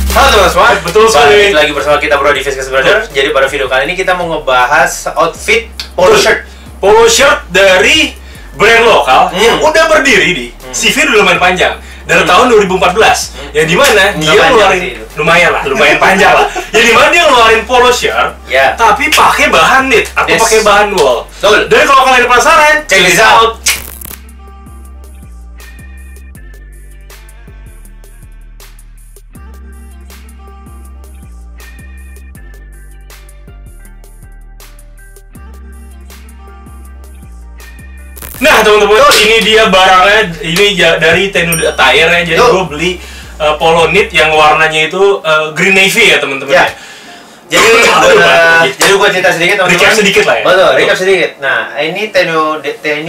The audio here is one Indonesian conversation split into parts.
Halo teman-teman semua, betul sekali. Balik lagi bersama kita Bro di Fiskas Brother. Jadi pada video kali ini kita mau ngebahas outfit polo shirt. Polo shirt dari brand lokal yang udah berdiri di CV udah lumayan panjang dari tahun 2014. Yang dimana dia ngeluarin lumayan panjang lah. Yang dimana dia ngeluarin polo shirt, tapi pakai bahan knit atau pakai bahan wool. Dan kalau kalian penasaran, check this out. Nah teman-teman, ini dia barangnya, ini dari Tenu Attire ya. Jadi gue beli polo knit yang warnanya itu green navy ya teman-teman ya. Jadi gue cerita sedikit teman-teman. Recap sedikit lah ya. Betul, recap sedikit. Nah ini Tenu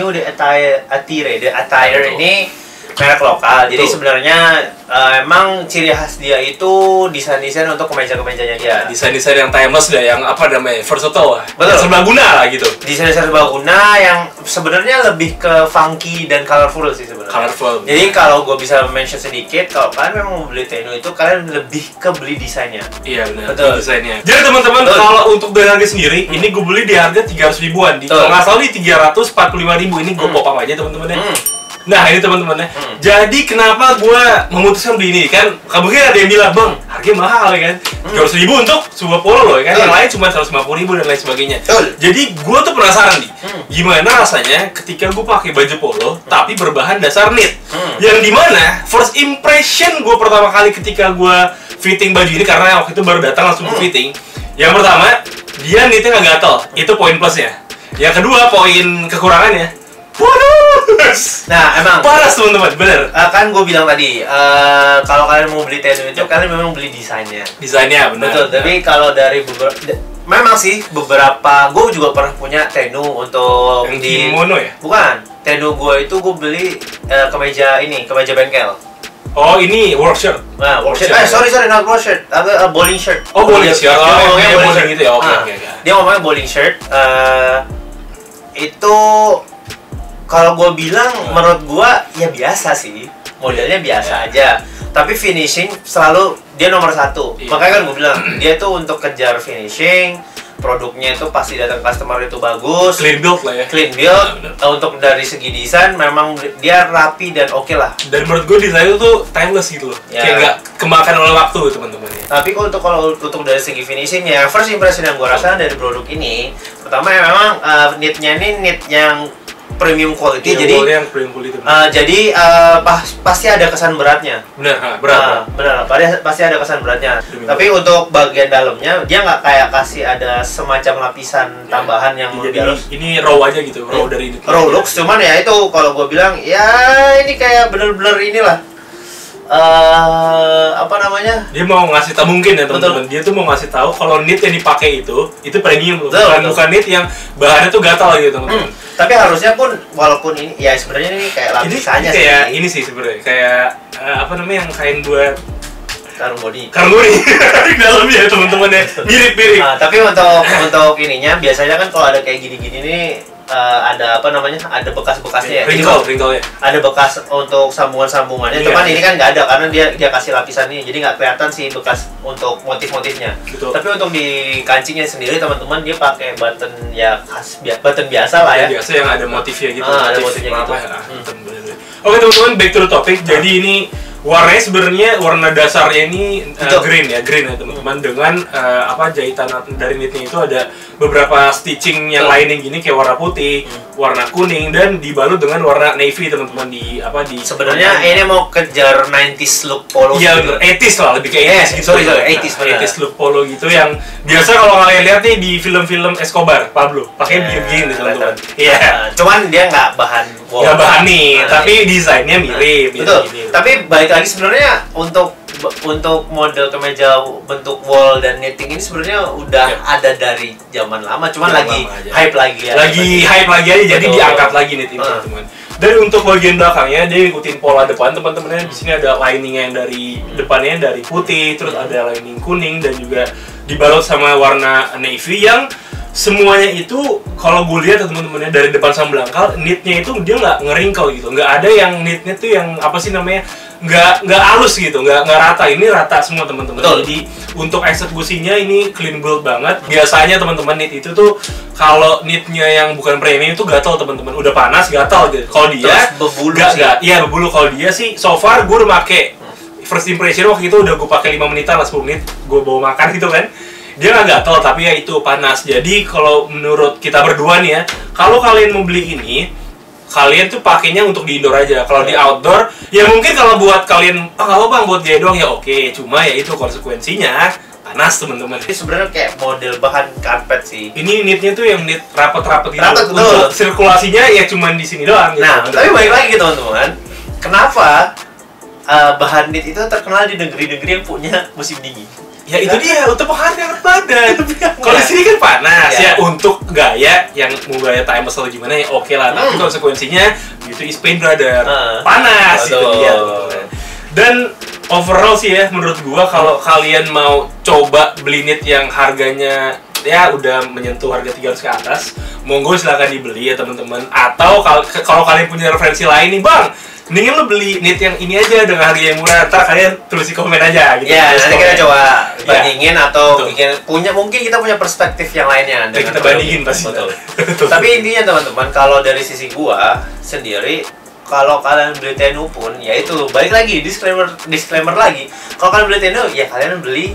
Attire ini merek lokal. Jadi sebenarnya emang ciri khas dia itu desain-desain untuk kemeja-kemejanya dia. Desain-desain yang timeless dah, yang apa namanya, versatile lah. Betul. Serbaguna lah gitu. Desain-desain serbaguna yang sebenarnya lebih ke funky dan colorful sih sebenarnya. Colorful. Jadi kalau gue bisa mention sedikit, kalau kalian memang mau beli Tenu itu kalian lebih ke beli desainnya. Iya benar. Betul. Desainnya. Jadi teman-teman, kalau untuk dari harga sendiri, ini gue beli di harga 300 ribuan. Kalau nggak salah di 345.000. Ini gue pop aja teman-teman ya. Nah ini teman-teman ya. Jadi kenapa gue memutuskan beli ini kan? Mungkin ada yang bilang, bang, harganya mahal ya kan? 300 ribu untuk sebuah polo loh ya kan? Yang lain cuma 150.000 dan lain sebagainya. Jadi gue tuh penasaran nih, gimana rasanya ketika gue pakai baju polo tapi berbahan dasar knit. Yang dimana first impression gue pertama kali ketika gue fitting baju ini, karena waktu itu baru datang langsung gue fitting. Yang pertama, dia knitnya nggak gatel, itu poin plusnya. Yang kedua, poin kekurangannya, nah emang paras teman-teman, bener. Kan gue bilang tadi, kalau kalian mau beli Tenu itu kalian memang beli desainnya. Desainnya benar. Betul. Tapi kalau dari memang sih beberapa, gue juga pernah punya Tenu untuk yang di kimono ya? Bukan, Tenu gue itu gue beli kemeja bengkel. Oh ini work shirt. Nah, work shirt. Sorry, not work shirt. Bowling shirt. Oh bowling shirt. Dia ngomongnya bowling gitu ya. Oke. Dia ngomongnya bowling shirt. Itu kalau gue bilang, menurut gue ya biasa sih, modelnya biasa aja. Tapi finishing selalu dia nomor satu. Makanya kan gue bilang, dia tuh untuk kejar finishing, produknya itu pasti datang customer itu bagus, clean build lah ya. Clean build. Untuk dari segi desain memang dia rapi dan oke lah. Dan menurut gue desain itu tuh timeless gitu loh. Kayak nggak kemakan oleh waktu teman-teman ya. Tapi kalau untuk dari segi finishing ya, first impression yang gue rasakan dari produk ini, pertama ya memang knitnya ini knit yang premium quality, jadi pasti ada kesan beratnya. Berat. Pasti ada kesan beratnya. Tapi untuk bagian dalamnya dia nggak kayak kasih ada semacam lapisan tambahan yang harus. Ini raw aja gitu, raw dari ini. Raw looks, cuman ya itu kalau gue bilang ya ini kayak bener-bener inilah. Apa namanya? Dia mau ngasih tahu, mungkin ya teman-teman. Dia tuh mau ngasih tau kalau knit yang dipakai itu premium loh. Bukan knit yang bahannya tuh gatal gitu teman-teman. Tapi harusnya pun, walaupun ini ya sebenarnya ini kayak lapisannya sih. Kayak ini sih sebenarnya, kayak apa namanya, yang kain buat karung body di dalamnya ya teman-teman ya, mirip-mirip. Tapi untuk ininya biasanya kan kalau ada kayak gini-gini nih ada apa namanya, ada bekas-bekasnya ya. Wrinkle ya. Ada bekas untuk sambungan-sambungannya. Cuman ini kan nggak ada karena dia kasih lapisan ini, jadi nggak kelihatan sih bekas untuk motif-motifnya. Tapi untuk di kancingnya sendiri teman-teman dia pakai button ya khas button biasa lah ya. Biasa yang ada motifnya gitu. Ada motifnya gitu. Oke teman-teman, back to the topic. Jadi ini warnanya sebenarnya warna dasarnya ini green ya teman-teman, dengan jahitan dari knitnya itu ada beberapa stitching yang lain yang gini kayak warna putih, warna kuning, dan dibalut dengan warna navy teman-teman di sebenarnya ini mau kejar 90s look polo. Iya bener, 80s lah, lebih kayak 80s gitu. Sorry, 80s look polo gitu yang biasa kalau kalian lihat nih di film-film Escobar, Pablo pakai begini teman-teman. Iya. Cuman dia nggak bahan wool. Nggak bahan nih, tapi desainnya mirip. Betul. Tapi balik lagi sebenarnya untuk model kemeja bentuk wool dan knitting ini sebenarnya udah ada dari zaman lama, cuman lagi hype lagi ya. Lagi hype lagi aja, jadi diangkat lagi knit ini teman-teman. Dan untuk bagian belakangnya dia ngikutin pola depan teman-teman. Di sini ada lining yang dari depannya dari putih, terus ada lining kuning, dan juga dibalut sama warna navy yang semuanya itu kalau gue lihat teman-temannya dari depan sampai belakang, knitnya itu dia nggak ngeringkel gitu, nggak ada yang knitnya tuh yang apa sih namanya, nggak halus gitu, nggak rata. Ini rata semua teman-teman. Jadi untuk eksekusinya ini clean build banget. Biasanya teman-teman knit itu tuh kalau knitnya yang bukan premium itu gatal teman-teman, udah panas gatal gitu. Kalau dia bebulu iya bebulu. Kalau dia sih so far gue udah make first impression waktu itu udah gue pakai 5 menitan lah, 10 menit gue bawa makan gitu kan. Dia nggak gatal tapi ya itu panas. Jadi kalau menurut kita berdua nih ya, kalau kalian mau beli ini, kalian tuh pakainya untuk di indoor aja. Kalau di outdoor, ya mungkin kalau buat kalian, kalau bang buat gaya doang ya oke. Cuma ya itu konsekuensinya panas teman-teman. Ini sebenarnya kayak model bahan karpet sih. Ini knitnya tuh yang knit rapat-rapat gitu. Rapat, untuk sirkulasinya ya cuma di sini doang. Gitu. Nah, tapi balik lagi teman-teman, kenapa bahan knit itu terkenal di negeri-negeri yang punya musim dingin? Ya itu dia, untuk menghangat badan. Kalau di sini kan panas ya, untuk gaya yang mau gaya timeless atau gimana ya oke lah. Tapi konsekuensinya beauty is pain brother. Panas itu dia. Dan overall sih ya menurut gua kalau kalian mau coba beli knit yang harganya ya udah menyentuh harga 300 ke atas, monggo silakan dibeli ya teman-teman. Atau kalau kalian punya referensi lain nih bang, mendingan lo beli knit yang ini aja dengan harga yang murah, ntar kalian tulis di komen aja gitu. Ya, nanti kita coba bandingin atau bikin mungkin kita punya perspektif yang lainnya. Kita bandingin pasti. Betul. Tapi intinya teman-teman, kalau dari sisi gua sendiri, kalau kalian beli Tenu pun, ya itu balik lagi disclaimer lagi. Kalau kalian beli Tenu, ya kalian beli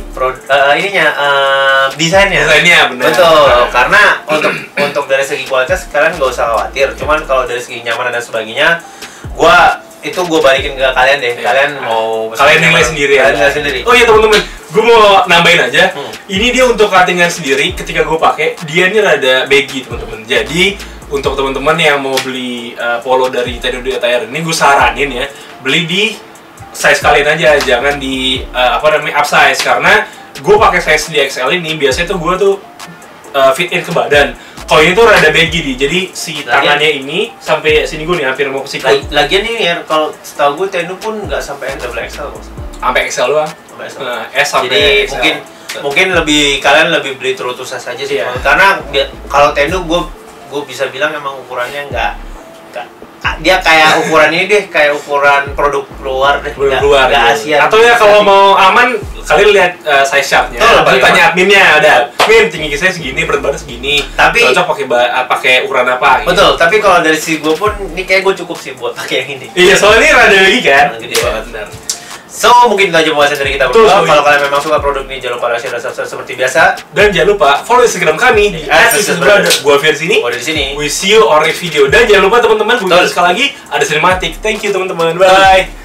desainnya. Desainnya benar. Betul. Karena untuk dari segi kualitas kalian nggak usah khawatir. Cuman kalau dari segi nyamanan dan sebagainya, gua balikin ke kalian deh. Kalian mau nilai sendiri ya. Oh iya teman-teman, gue mau nambahin aja. Ini dia untuk cuttingan sendiri. Ketika gue pakai, dia ini rada baggy teman-teman. Jadi untuk teman-teman yang mau beli polo dari Tenu di Attire ini, gue saranin ya beli di size kalian aja, jangan di upsize. Karena gue pakai size di XL ini biasanya tuh gue tuh fit in ke badan. Kalau ini tuh rada baggy nih, jadi si tangannya ini sampai sini gue nih hampir mau ke sikut. Lagian ini ya, kalau setahu gue Tenu pun nggak sampai double XL kok. Sampai XL doang. S sampai jadi XL. mungkin kalian lebih beli true to size aja sih. Karena kalau Tenu gue bisa bilang emang ukurannya nggak dia kayak ukuran ini deh, kayak ukuran produk luar deh, luar nggak Asia. Atau ya kalau mau aman kalian lihat size chartnya. Lalu tanya adminnya, ada min tinggi saya segini, berat badan segini, tapi cocok pakai ukuran apa gitu. Betul, tapi kalau dari si gue pun ini kayak gue cukup sih buat pakai yang ini. Iya, soalnya ini rada lagi kan. Gede banget, benar. So, mungkin itu aja pembahasan dari kita berdua. Kalau kalian memang suka produk ini, jangan lupa like, share, dan subscribe seperti biasa. Dan jangan lupa follow Instagram kami di @sisters_brother. Gua Fir sini. Gua di sini. We see you on next video. Dan jangan lupa teman-teman, sekali lagi ada sinematik. Thank you teman-teman. Bye.